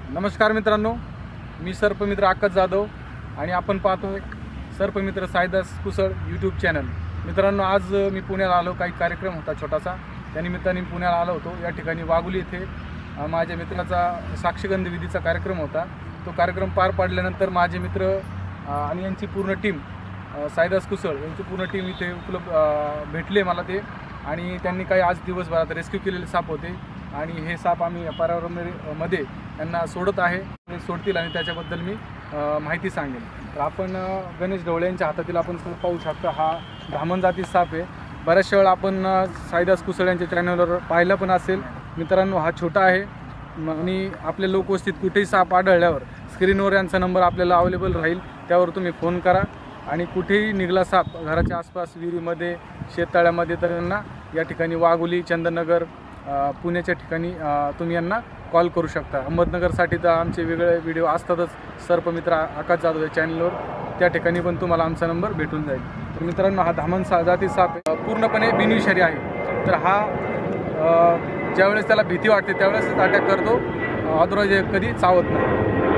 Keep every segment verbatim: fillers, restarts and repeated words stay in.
नमस्कार मित्रांनो, मी सर्पमित्र आकाश जाधव आणि आपण पाहतोय सर्पमित्र साईदास कुसळ यूट्यूब चॅनल। मित्रांनो, आज मी पुण्याला आलो, काही कार्यक्रम होता छोटासा, त्यानिमित्ताने पुण्याला आलो होतो। या ठिकाणी वाघोली येथे माझ्या मित्राचा साक्षगंध विधीचा कार्यक्रम होता। तो कार्यक्रम पार पाडल्यानंतर माझे मित्र आणि यांची पूर्ण टीम साईदास कुसळ यांची पूर्ण टीम इथे उपलब्ध भेटले मला ते, आणि त्यांनी काही आज दिवसभरात रेस्क्यू केलेले साप होते आणि हे साप आम्ही पर्यावरणामध्ये त्यांना सोडत आहे, सोडतील आणि त्याच्याबद्दल मी माहिती सांगेन। तर आपण गणेश ढवळे यांच्या हातातील आपण पाहू शकता, हा धामण जाती साप आहे। बऱ्याचशा वेळा आपण साईदास कुसळ यांच्या चॅनलवर पाहिलं पण असेल। मित्रांनो, हा छोटा आहे आणि आपल्या लोकवस्तीत कुठेही साप आढळल्यावर स्क्रीनवर यांचा नंबर आपल्याला अवेलेबल राहील, त्यावर तुम्ही फोन करा आणि कुठेही निघाला साप घराच्या आसपास विहिरीमध्ये शेततळ्यामध्ये तर यांना या ठिकाणी वाघोली, चंदननगर, पुण्याच्या ठिकाणी तुम्ही यांना कॉल करू शकता। अहमदनगरसाठी तर आमचे वेगळे व्हिडिओ असतातच सर्पमित्र आकाश जाधव या चॅनलवर, त्या ठिकाणी पण तुम्हाला आमचा नंबर भेटून जाईल। तर मित्रांनो, हा धामण सा जाती साप पूर्णपणे बिनविषारी आहे। तर हा ज्यावेळेस त्याला भीती वाटते त्यावेळेसच अटॅक करतो, अदरवाईज कधी चावत नाही।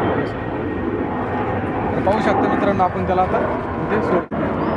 तर पाहू शकता मित्रांनो, आपण त्याला आता इथे सोडतो।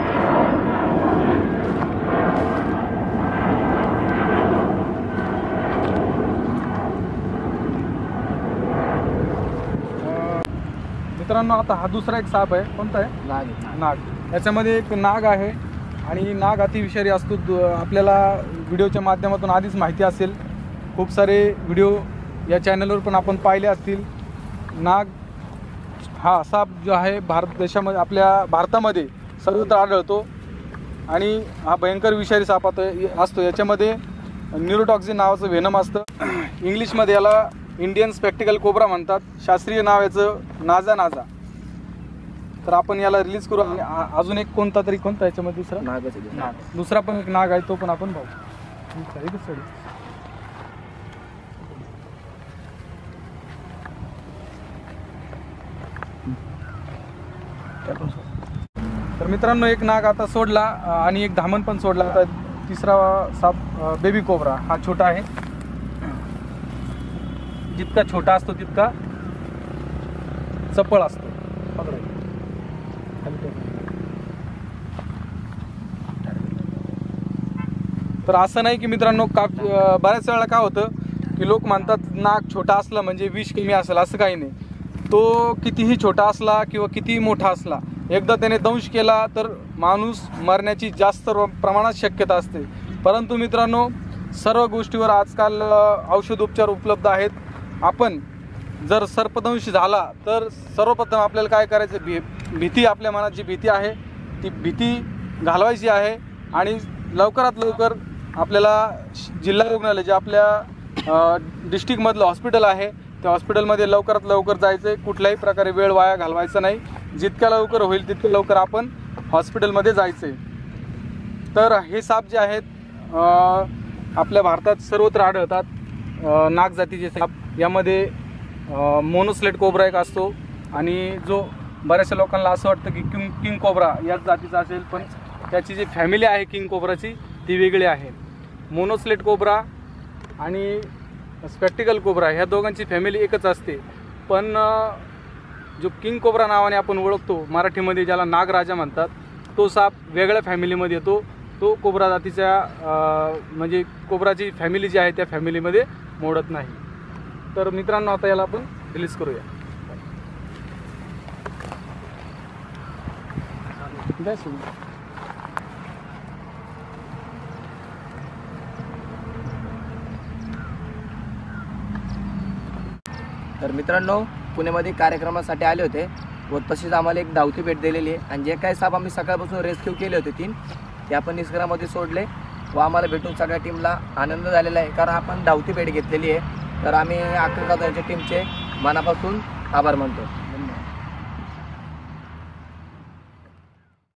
मित्रांनो, आता हा दुसरा एक साप आहे, कोणता आहे? नाग। नाग याच्यामध्ये एक नाग आहे आणि नाग अतिविषारी असतो। आपल्याला व्हिडिओच्या माध्यमातून आधीच माहिती असेल, खूप सारे व्हिडिओ या चॅनलवर पण आपण पाहिले असतील। नाग हा साप जो आहे भारत देशामध्ये, आपल्या भारतामध्ये सर्वत्र आढळतो आणि हा भयंकर विषारी साप असतो। याच्यामध्ये न्यूरोटॉक्सिन नावाचं व्हेनम असतं। इंग्लिशमध्ये याला इंडियन स्पेक्टिकल कोब्रा म्हणतात, शास्त्रीय नाव याचं नाजा नाजा। तर आपण याला रिलीज करू। अजून एक कोणता तरी कोणता याच्यामध्ये दुसरा नाग, दुसरा पण एक नाग आहे, तो पण आपण पाहू। तर मित्रांनो, एक नाग आता सोडला आणि एक धामण पण सोडला। आता तिसरा साप बेबी कोब्रा, हा छोटा आहे। जितका छोटा असतो तितका चपळ असतो। तर असं नाही की मित्रांनो, का बऱ्याच वेळा काय होतं की लोक म्हणतात नाग छोटा असला म्हणजे विष कमी असेल, असं काही नाही। तो कितीही छोटा असला किंवा कितीही मोठा असला, एकदा त्याने दंश केला तर माणूस मरण्याची जास्त प्रमाणात शक्यता असते। परंतु मित्रांनो, सर्व गोष्टीवर आजकाल औषधोपचार उपलब्ध आहेत। आपण जर सर्पदंश झाला तर सर्वप्रथम आपल्याला काय करायचं, भी भीती आपल्या मनात जी भीती आहे ती भीती घालवायची आहे आणि लवकरात लवकर आपल्याला जिल्हा रुग्णालय जे आपल्या डिस्ट्रिक्टमधलं हॉस्पिटल आहे त्या हॉस्पिटलमध्ये लवकरात लवकर जायचं आहे। कुठल्याही प्रकारे वेळ वाया घालवायचा नाही, जितक्या लवकर होईल तितक्या लवकर आपण हॉस्पिटलमध्ये जायचं आहे। तर हे साप जे आहेत आपल्या भारतात सर्वत्र आढळतात। नाग जातीचे साप, यामध्ये मोनोस्लेट कोब्रा एक असतो आणि जो बऱ्याचशा लोकांना असं वाटतं की किंग किंग कोब्रा याच जातीचा असेल, पण त्याची जी फॅमिली आहे किंग कोब्राची ती वेगळी आहे। मोनोस्लेट कोब्रा आणि स्पेक्टिकल कोब्रा ह्या दोघांची फॅमिली एकच असते, पण जो किंग कोब्रा नावाने आपण ओळखतो मराठीमध्ये, ज्याला नागराजा म्हणतात, तो साप वेगळ्या फॅमिलीमध्ये येतो। तो कोब्रा जातीच्या म्हणजे कोब्राची फॅमिली जी आहे त्या फॅमिलीमध्ये मोडत नाही। तर मित्रांनो, आता याला आपण रिलीज करूया। तर मित्रांनो, पुण्यामध्ये कार्यक्रमासाठी आले होते व तशीच आम्हाला एक धावती भेट दिलेली आहे आणि जे काही साप आम्ही सकाळपासून रेस्क्यू केले होते तीन, ते आपण निसर्गामध्ये सोडले व आम्हाला भेटून सगळ्या टीमला आनंद झालेला आहे, कारण आपण धावती भेट घेतलेली आहे। तर आम्ही आकाश जाधव यांच्या टीमचे मनापासून आभार मानतो।